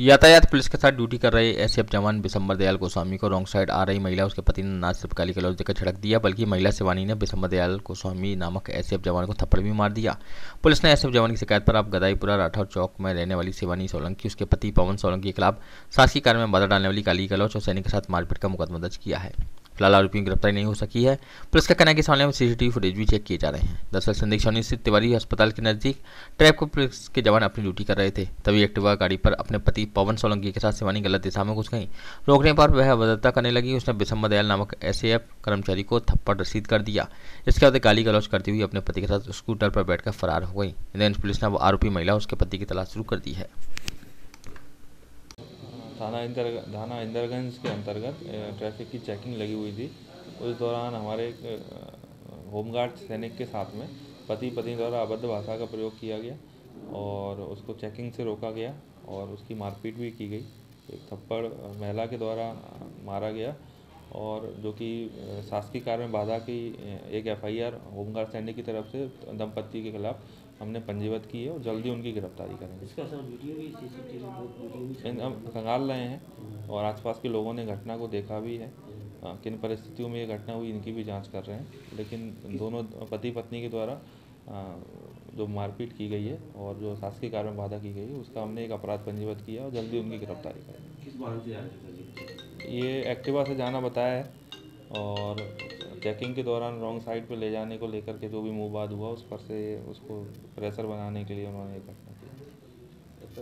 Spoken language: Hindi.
यातायात पुलिस के साथ ड्यूटी कर रहे एसएफ जवान बिशंबर दयाल गोस्वामी को रॉन्ग साइड आ रही महिला उसके पति ने न सिर्फ गाली गलौज देकर झड़क दिया, बल्कि महिला शिवानी ने बिशंबर दयाल गोस्वामी नामक एसएफ जवान को थप्पड़ भी मार दिया। पुलिस ने एसएफ जवान की शिकायत पर अब गदाईपुरा राठौर चौक में रहने वाली शिवानी सोलंकी उसके पति पवन सोलंकी के खिलाफ शासकीय कार्य में बाधा डालने वाली गाली गलौज और सैनिक के साथ मारपीट का मुकदमा दर्ज किया है। फिलहाल आरोपियों की गिरफ्तारी नहीं हो सकी है। पुलिस का कहना है कि इस मामले में सीसीटीवी फुटेज भी चेक किए जा रहे हैं। दरअसल संदिग्ध सोनी स्थित तिवारी अस्पताल के नजदीक ट्रैफिक पुलिस के जवान अपनी ड्यूटी कर रहे थे, तभी एक्टिवा गाड़ी पर अपने पति पवन सोलंकी के साथ शिवानी गलत दिशा में घुस गई। रोकने पर वह अभद्रता करने लगी। उसने बिशंबर दयाल नामक एसएएफ कर्मचारी को थप्पड़ रसीद कर दिया। इसके बाद गाली गलौज करती हुई अपने पति के साथ स्कूटर पर बैठकर फरार हो गई। इंडियन पुलिस ने वो आरोपी महिला उसके पति की तलाश शुरू कर दी है। थाना इंदरगंज के अंतर्गत ट्रैफिक की चेकिंग लगी हुई थी। उस दौरान हमारे होमगार्ड सैनिक के साथ में पति पत्नी द्वारा अभद्र भाषा का प्रयोग किया गया और उसको चेकिंग से रोका गया और उसकी मारपीट भी की गई। एक थप्पड़ महिला के द्वारा मारा गया और जो कि शासकीय कार्य में बाधा की एक एफआईआर होमगार्ड सैनिक की तरफ से दंपति के खिलाफ हमने पंजीबद्ध की है और जल्दी उनकी गिरफ्तारी करेंगे। इसका सर वीडियो भी सीसीटीवी हम खंगाल रहे हैं और आसपास के लोगों ने घटना को देखा भी है। किन परिस्थितियों में ये घटना हुई इनकी भी जांच कर रहे हैं, लेकिन दोनों पति पत्नी के द्वारा जो मारपीट की गई है और जो शासकीय कार्य में बाधा की गई है उसका हमने एक अपराध पंजीबद्ध किया और जल्दी उनकी गिरफ्तारी करेंगे। किस वाहन से जा रहे थे? ये एक्टिवा से जाना बताया है और चेकिंग के दौरान रॉन्ग साइड पे ले जाने को लेकर के जो भी मुँह बात हुआ उस पर से उसको प्रेशर बनाने के लिए उन्होंने ये घटना